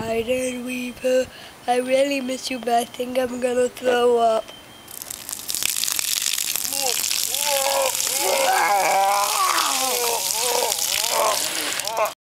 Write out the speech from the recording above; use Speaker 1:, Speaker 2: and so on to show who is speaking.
Speaker 1: hide and weeper. I really miss you, but I think I'm gonna throw up.